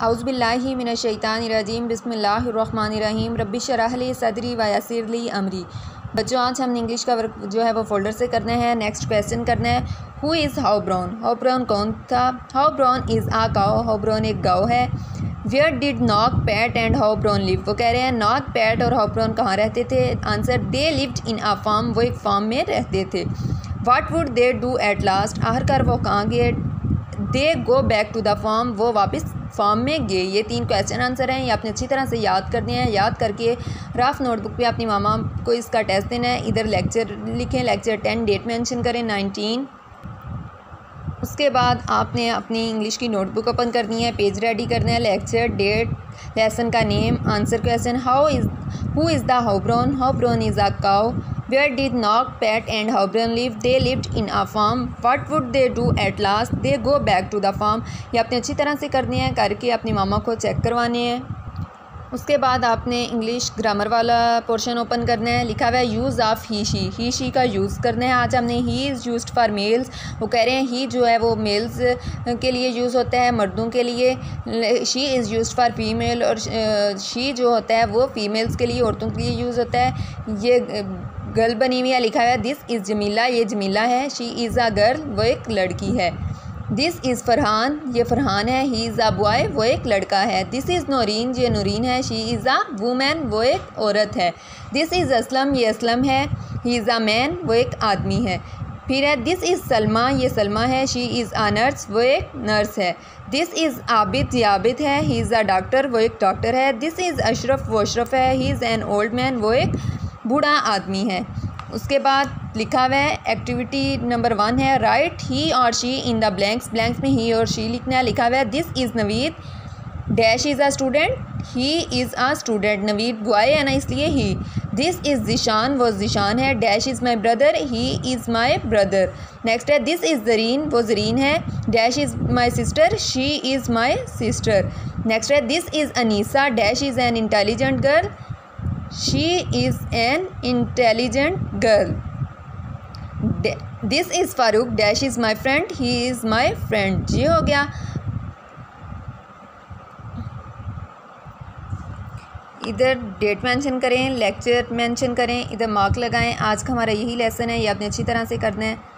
औज़ुबिल्लाहि मिनश्शैतानिर्रजीम बिस्मिल्लाहिर्रहमानिर्रहीम रब्बि शरह ली सदरी व यस्सिर ली अमरी। बच्चों, आज हमने इंग्लिश का वर्क जो है वो फोल्डर से करना है। नेक्स्ट क्वेश्चन करना है, who is How Brown. How Brown कौन था? How Brown is a cow. How Brown एक गाँव है। Where did Knock, Pat and How Brown live. वो कह रहे हैं नॉक, पैट और हाउ ब्राउन कहाँ रहते थे। Answer, they lived in a farm. वो एक फार्म में रहते थे। What would they do at last. आखिरकार वो कहाँ गए। They go back to the farm. वो वापस फार्म में गए। ये 3 क्वेश्चन आंसर हैं। ये आपने अच्छी तरह से याद करने हैं। याद करके रफ नोटबुक पे अपनी मामा को इसका टेस्ट देना है। इधर लेक्चर लिखें, लेक्चर 10, डेट मेंशन करें 19। उसके बाद आपने अपनी इंग्लिश की नोटबुक ओपन करनी है, पेज रेडी करना है, लेक्चर, डेट, लेसन का name, answer question, who is the How Brown. How Brown is a cow. Where did Knock, Pat and How Brown live? They lived in a farm. What would they do at last? They go back to the farm. ये आपने अच्छी तरह से करने हैं, करके अपनी मामा को चेक करवाने हैं। उसके बाद आपने इंग्लिश ग्रामर वाला पोर्शन ओपन करना है। लिखा हुआ है यूज़ ऑफ ही शी का यूज़ करना है। आज हमने he is used for males. वो कह रहे हैं ही जो है वो मेल्स के लिए यूज़ होता है, मर्दों के लिए। She is used for female, और शी जो होता है वो फीमेल्स के लिए, औरतों के लिए यूज़ होता है। ये गर्ल बनी हुई है। लिखा हुआ है दिस इज़ जमीला। ये जमीला है। She is a girl. वो एक लड़की है। This is Farhan. ये फरहान है। He is a boy. वो एक लड़का है। This is Naureen. ये नौरीन है। She is a woman. वो एक औरत है। This is Aslam. ये असलम है। He is a man. वो एक आदमी है। फिर है दिस इज़ सलमा। ये सलमा है। She is a nurse. वो एक नर्स है। This is Abid. ये आबिद है। He is a doctor. वो एक डॉक्टर है। This is Ashraf. वो अशरफ है। He is an old man. वो एक बूढ़ा आदमी है। उसके बाद लिखा हुआ है एक्टिविटी नंबर 1 है राइट ही और she in the blanks. Blanks में ही और शी लिखना है। लिखा हुआ है this is Naveed. Dash is a student. He is a student. Naveed boy है ना, इसलिए ही। This is Zeeshan. वो जिशान है। Dash is my brother. He is my brother. Next है दिस इज़ ज़रीन। वो ज़रीन है। Dash is my sister. She is my sister. Next है this is Anisa. Dash is an intelligent girl. She is an intelligent girl. This is Farooq. Dash is my friend. He is my friend. ये हो गया। इधर date mention करें, lecture mention करें, इधर mark लगाएं। आज का हमारा यही लेसन है। ये आपने अच्छी तरह से करना है।